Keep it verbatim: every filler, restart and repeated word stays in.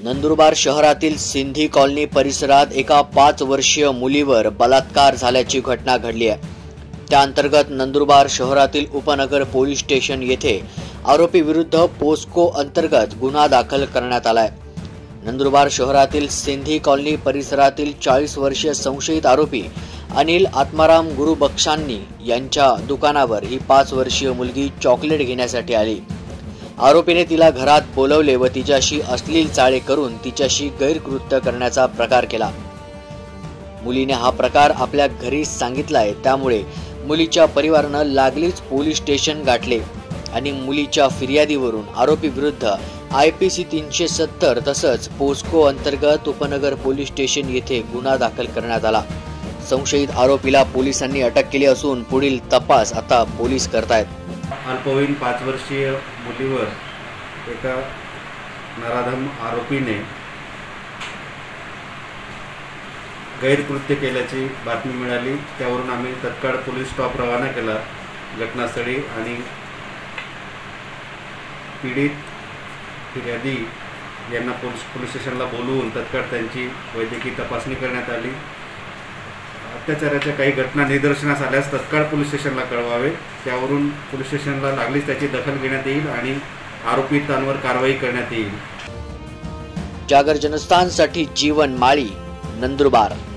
नंदुरबार शहरातील सिंधी कॉलनी परिसरात एका पाच वर्षीय मुलीवर बलात्कार झाल्याची घटना घडली आहे। त्या अंतर्गत नंदुरबार शहरातील उपनगर पोलीस स्टेशन येथे आरोपी विरुद्ध पोस्को अंतर्गत गुन्हा दाखल करण्यात आलाय। नंदुरबार शहरातील सिंधी कॉलनी परिसरातील चाळीस वर्षीय संशयित आरोपी अनिल आत्माराम गुरुबक्षांनी यांच्या दुकानावर ही पाच वर्षीय मुलगी चॉकलेट घेण्यासाठी आली। आरोपीने तिला घरात बोलवले व तिच्याशी अश्लील चाळे करून तिच्याशी गैरकृत्य करण्याचा प्रकार केला। मुलीने हा प्रकार आपल्या घरी सांगितलाय, त्यामुळे मुलीच्या परिवारानं लागलीच पोलीस स्टेशन गाठले आणि मुलीच्या फिर्यादीवरून आरोपी विरुद्ध आयपीसी तीनशे सत्तर तसंच पोस्को अंतर्गत उपनगर पोलीस स्टेशन येथे गुन्हा दाखल करण्यात आला। संशयित आरोपीला पोलिसांनी अटक केली असून पुढील तपास आता पोलीस करतायत। अल्पवयीन पाच वर्षीय मुलीवर एका नराधम आरोपीने गैरकृत्य केल्याची बातमी मिळाली। त्यावरून आम्ही तत्काळ पोलीस स्टॉप रवाना केला घटनास्थळी आणि पीडित फिर्यादी यांना पोलीस पोलीस स्टेशनला बोलवून तत्काळ त्यांची वैद्यकीय तपासणी करण्यात आली। अत्याचाराच्या काही घटना निदर्शनास आल्यास तत्काळ पोलीस स्टेशनला कळवावे, त्यावरून पोलीस स्टेशनला लागलीच त्याची दखल घेण्यात येईल आणि आरोपितांवर कारवाई करण्यात येईल। जागर जनस्थानसाठी जीवन माळी, नंदुरबार।